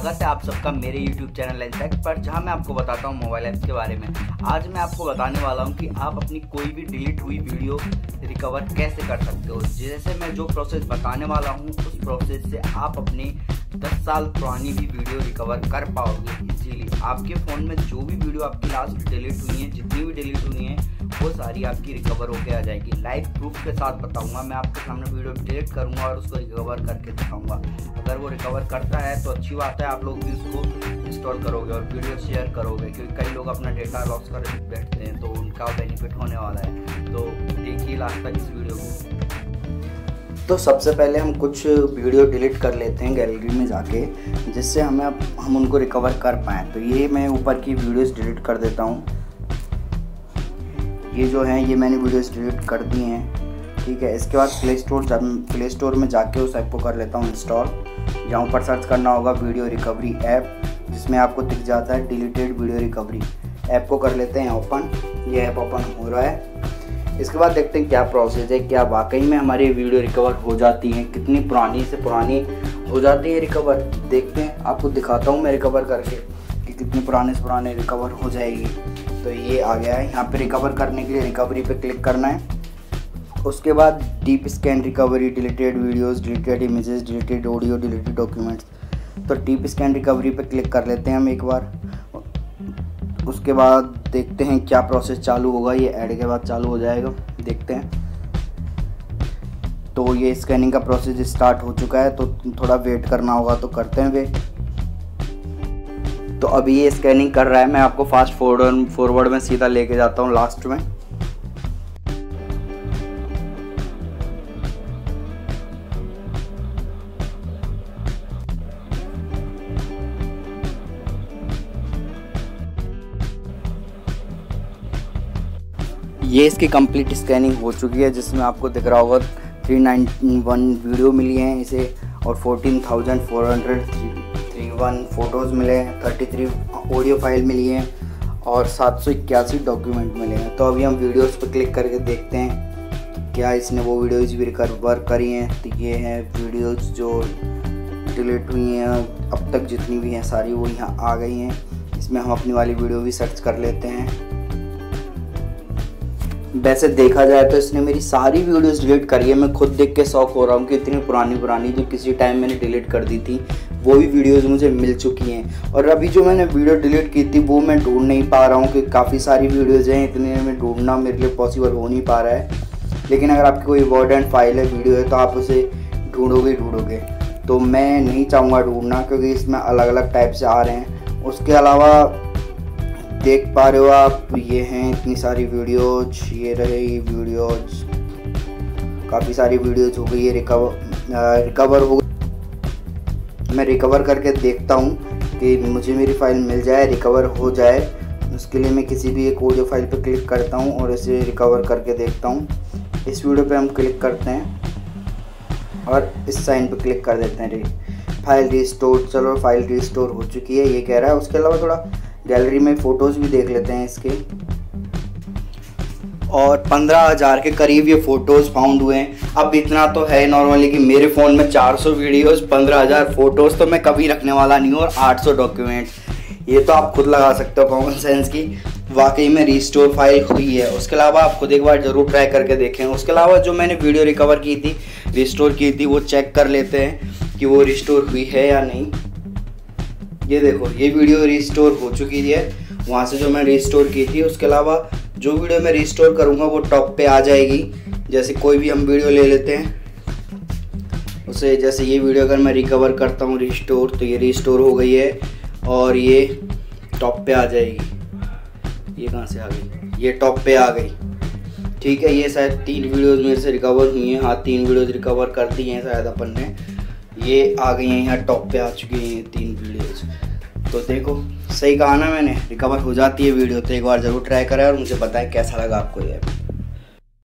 स्वागत है आप सबका मेरे YouTube चैनल लेंसटेक पर, जहां मैं आपको बताता हूं मोबाइल ऐप्स के बारे में। आज मैं आपको बताने वाला हूं कि आप अपनी कोई भी डिलीट हुई वीडियो रिकवर कैसे कर सकते हो। जैसे मैं जो प्रोसेस बताने वाला हूं उस प्रोसेस से आप अपनी 10 साल पुरानी भी वीडियो रिकवर कर पाओगे इजीली। आपके फ़ोन में जो भी वीडियो आपकी लास्ट डिलीट हुई है, जितनी भी डिलीट हुई हैं, वो सारी आपकी रिकवर होकर आ जाएगी। लाइव प्रूफ के साथ बताऊंगा, मैं आपके सामने वीडियो डिलीट करूंगा और उसको रिकवर करके दिखाऊंगा। अगर वो रिकवर करता है तो अच्छी बात है, आप लोग भी उसको इंस्टॉल करोगे और वीडियो शेयर करोगे, क्योंकि कई लोग अपना डेटा लॉस कर बैठते हैं तो उनका बेनिफिट होने वाला है। तो देखिए लास्ट तक इस वीडियो को। तो सबसे पहले हम कुछ वीडियो डिलीट कर लेते हैं गैलरी में जाके, जिससे हम उनको रिकवर कर पाएँ। तो ये मैं ऊपर की वीडियोस डिलीट कर देता हूँ। ये जो हैं ये मैंने वीडियोस डिलीट कर दी हैं, ठीक है। इसके बाद प्ले स्टोर में जाके उस ऐप को कर लेता हूँ इंस्टॉल। यहाँ ऊपर सर्च करना होगा वीडियो रिकवरी ऐप, जिसमें आपको दिख जाता है डिलीटेड वीडियो रिकवरी। ऐप को कर लेते हैं ओपन। ये ऐप ओपन हो रहा है। इसके बाद देखते हैं क्या प्रोसेस है, क्या वाकई में हमारी वीडियो रिकवर हो जाती हैं, कितनी पुरानी से पुरानी हो जाती है रिकवर। देखते हैं, आपको दिखाता हूँ मैं रिकवर करके कि कितनी पुराने से पुराने रिकवर हो जाएगी। तो ये आ गया है। यहाँ पे रिकवर करने के लिए रिकवरी पे क्लिक करना है। उसके बाद deep scan recovery, deleted videos, deleted images, deleted audio, deleted documents. तो डीप स्कैन रिकवरी पे क्लिक कर लेते हैं हम एक बार। उसके बाद देखते हैं क्या प्रोसेस चालू होगा। ये ऐड के बाद चालू हो जाएगा, देखते हैं। तो ये स्कैनिंग का प्रोसेस स्टार्ट हो चुका है, तो थोड़ा वेट करना होगा, तो करते हैं वेट। तो अभी ये स्कैनिंग कर रहा है। मैं आपको फास्ट फॉरवर्ड में सीधा लेके जाता हूँ लास्ट में। ये इसकी कंप्लीट स्कैनिंग हो चुकी है, जिसमें आपको दिख रहा होगा 391 वीडियो मिली हैं इसे, और 14,431 फ़ोटोज़ मिले हैं, 33 ऑडियो फाइल मिली हैं और 781 डॉक्यूमेंट मिले हैं। तो अभी हम वीडियोस पर क्लिक करके देखते हैं क्या इसने वो वीडियोज़ भी रिकवर करी हैं। तो ये हैं वीडियोज़ जो डिलीट हुई हैं अब तक, जितनी भी हैं सारी वो यहाँ आ गई हैं। इसमें हम अपनी वाली वीडियो भी सर्च कर लेते हैं। वैसे देखा जाए तो इसने मेरी सारी वीडियोस डिलीट करी है। मैं खुद देख के शौक हो रहा हूँ कि इतनी पुरानी जो किसी टाइम मैंने डिलीट कर दी थी, वो भी वीडियोस मुझे मिल चुकी हैं। और अभी जो मैंने वीडियो डिलीट की थी वो मैं ढूंढ नहीं पा रहा हूँ, क्योंकि काफ़ी सारी वीडियोज़ हैं, इतने में ढूंढना मेरे लिए पॉसिबल हो नहीं पा रहा है। लेकिन अगर आपकी कोई इम्पोर्टेंट फाइल है, वीडियो है, तो आप उसे ढूंढोगे। तो मैं नहीं चाहूँगा ढूंढना, क्योंकि इसमें अलग अलग टाइप से आ रहे हैं। उसके अलावा देख पा रहे हो आप, ये हैं इतनी सारी वीडियोज। ये रहे ये वीडियोज, काफ़ी सारी वीडियोज हो गई है रिकवर हो गई। मैं रिकवर करके देखता हूँ कि मुझे मेरी फाइल मिल जाए, रिकवर हो जाए। उसके लिए मैं किसी भी एक ऑडियो फाइल पर क्लिक करता हूँ और इसे रिकवर करके देखता हूँ। इस वीडियो पे हम क्लिक करते हैं और इस साइन पे क्लिक कर देते हैं, फाइल रिस्टोर। चलो फाइल रिस्टोर हो चुकी है, ये कह रहा है। उसके अलावा थोड़ा गैलरी में फ़ोटोज़ भी देख लेते हैं इसके, और 15,000 के करीब ये फ़ोटोज़ फाउंड हुए हैं। अब इतना तो है नॉर्मली कि मेरे फ़ोन में 400 वीडियोज़, 15,000 फ़ोटोज़ तो मैं कभी रखने वाला नहीं हूँ, और 800 डॉक्यूमेंट्स। ये तो आप खुद लगा सकते हो कॉमन सेंस की वाकई में रिस्टोर फाइल हुई है। उसके अलावा आप खुद एक बार ज़रूर ट्राई करके देखें। उसके अलावा जो मैंने वीडियो रिकवर की थी, रिस्टोर की थी, वो चेक कर लेते हैं कि वो रिस्टोर हुई है या नहीं। ये देखो, ये वीडियो रिस्टोर हो चुकी है वहाँ से जो मैं रिस्टोर की थी। उसके अलावा जो वीडियो मैं रिस्टोर करूँगा वो टॉप पे आ जाएगी। जैसे कोई भी हम वीडियो ले लेते हैं उसे, जैसे ये वीडियो अगर मैं रिकवर करता हूँ रिस्टोर, तो ये रिस्टोर हो गई है और ये टॉप पे आ जाएगी। ये कहाँ से आ गई? ये टॉप पे आ गई, ठीक है। ये शायद 3 वीडियोज़ मेरे से रिकवर हुई हैं। हाँ, 3 वीडियोज़ रिकवर कर दी हैं शायद अपन ने। ये आ गई हैं, यहाँ टॉप पे आ चुकी हैं ये 3 वीडियोज़। तो देखो, सही कहा ना मैंने, रिकवर हो जाती है वीडियो। तो एक बार ज़रूर ट्राई करें और मुझे बताएं कैसा लगा आपको ये।